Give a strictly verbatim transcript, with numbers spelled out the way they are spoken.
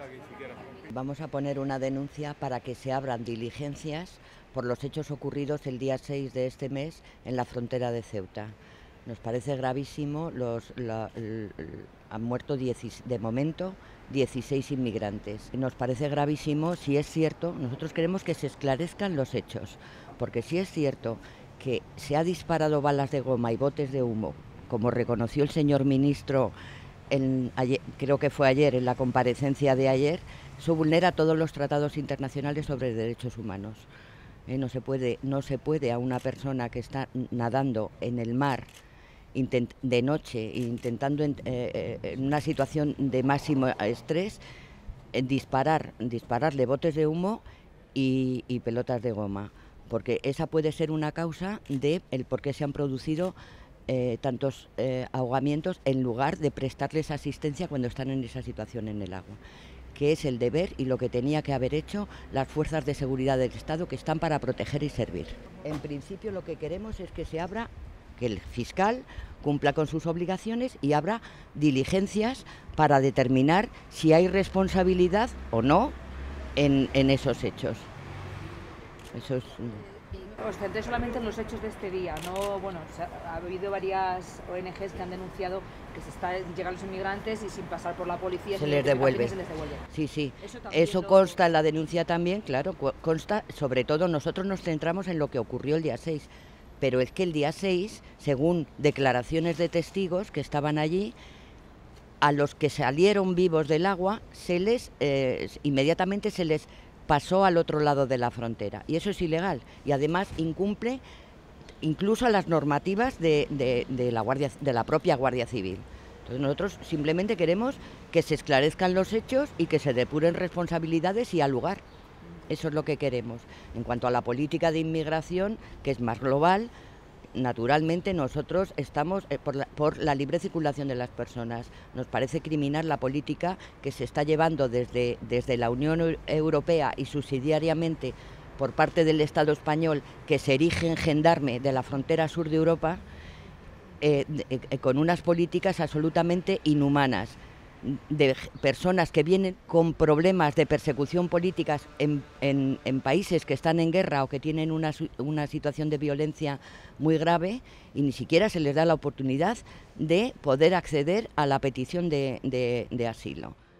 Vamos a poner una denuncia para que se abran diligencias por los hechos ocurridos el día seis de este mes en la frontera de Ceuta. Nos parece gravísimo, los, la, l, l, han muerto diez, de momento dieciséis inmigrantes. Nos parece gravísimo, si es cierto, nosotros queremos que se esclarezcan los hechos, porque si es cierto que se ha disparado balas de goma y botes de humo, como reconoció el señor ministro, en, ayer, creo que fue ayer, en la comparecencia de ayer, eso vulnera todos los tratados internacionales sobre derechos humanos. Eh, no se puede, no se puede a una persona que está nadando en el mar intent, de noche, intentando en, eh, en una situación de máximo estrés, eh, disparar, dispararle botes de humo y, y pelotas de goma, porque esa puede ser una causa de el por qué se han producido eh, tantos eh, ahogamientos en lugar de prestarles asistencia cuando están en esa situación en el agua, que es el deber y lo que tenía que haber hecho las fuerzas de seguridad del Estado, que están para proteger y servir. En principio lo que queremos es que se abra, que el fiscal cumpla con sus obligaciones y abra diligencias para determinar si hay responsabilidad o no en, en esos hechos. Eso es... Os centréis solamente en los hechos de este día, no, bueno, ha habido varias O N Ges que han denunciado que se está llegan los inmigrantes y sin pasar por la policía se les devuelve. Se les devuelve. Sí, sí. Eso, Eso lo... consta en la denuncia también, claro, consta, sobre todo nosotros nos centramos en lo que ocurrió el día seis, pero es que el día seis, según declaraciones de testigos que estaban allí, a los que salieron vivos del agua, se les eh, inmediatamente se les pasó al otro lado de la frontera, y eso es ilegal, y además incumple incluso a las normativas de, de, de, la, Guardia, de la propia Guardia Civil. Entonces nosotros simplemente queremos que se esclarezcan los hechos y que se depuren responsabilidades y al lugar. Eso es lo que queremos. En cuanto a la política de inmigración, que es más global, naturalmente nosotros estamos por la, por la libre circulación de las personas. Nos parece criminal la política que se está llevando desde, desde la Unión Europea y subsidiariamente por parte del Estado español, que se erige en gendarme de la frontera sur de Europa, eh, eh, con unas políticas absolutamente inhumanas, de personas que vienen con problemas de persecución política en, en, en países que están en guerra o que tienen una, una situación de violencia muy grave, y ni siquiera se les da la oportunidad de poder acceder a la petición de, de, de asilo.